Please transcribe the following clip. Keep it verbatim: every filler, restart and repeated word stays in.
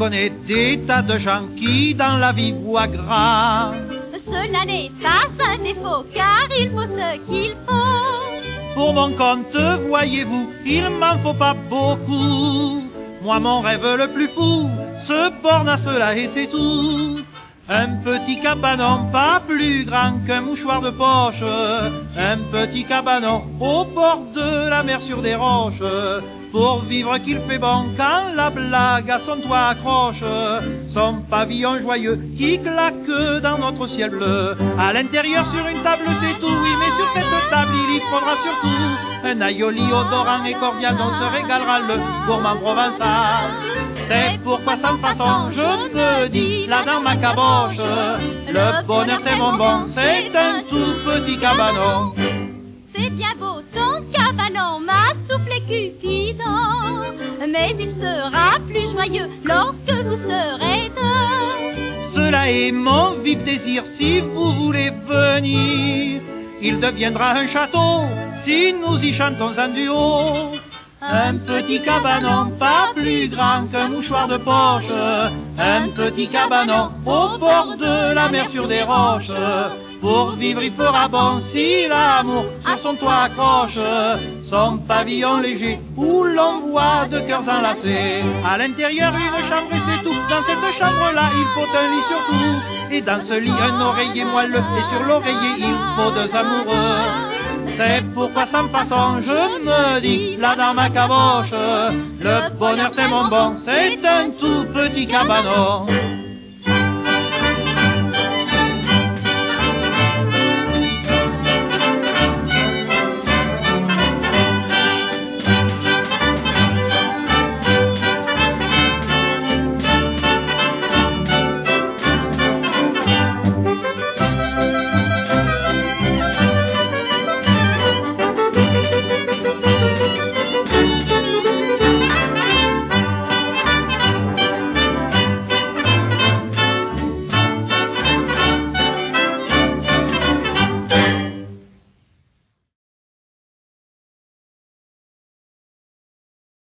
connais des tas de gens qui dans la vie voient grand. Cela n'est pas un défaut, car il faut ce qu'il faut. Pour mon compte, voyez-vous, il m'en faut pas beaucoup. Moi, mon rêve le plus fou se borne à cela et c'est tout. Un petit cabanon pas plus grand qu'un mouchoir de poche. Un petit cabanon au bord de la mer sur des roches. Pour vivre qu'il fait bon quand la blague à son toit accroche. Son pavillon joyeux qui claque dans notre ciel bleu. À l'intérieur sur une table c'est tout, oui, mais sur cette table il y faudra surtout un aioli odorant et cordial dont se régalera le gourmand provençal. C'est pourquoi sans façon je me dis là dans ma caboche, le bonheur est mon bon, c'est un tout petit cabanon. C'est bien beau ton cabanon, m'a soufflé Cupidon, mais il sera plus joyeux lorsque vous serez deux. Cela est mon vif désir si vous voulez venir. Il deviendra un château si nous y chantons un duo. Un petit cabanon pas plus grand qu'un mouchoir de poche. Un petit cabanon au bord de la mer sur des roches. Pour vivre il fera bon si l'amour sur son toit accroche. Son pavillon léger où l'on voit deux cœurs enlacés. À l'intérieur une chambre et c'est tout. Dans cette chambre-là il faut un lit surtout. Et dans ce lit un oreiller moelleux. Et sur l'oreiller il faut deux amoureux. C'est pourquoi sans façon je me dis là dans ma caboche, le bonheur est mon bon, c'est un tout petit cabanon.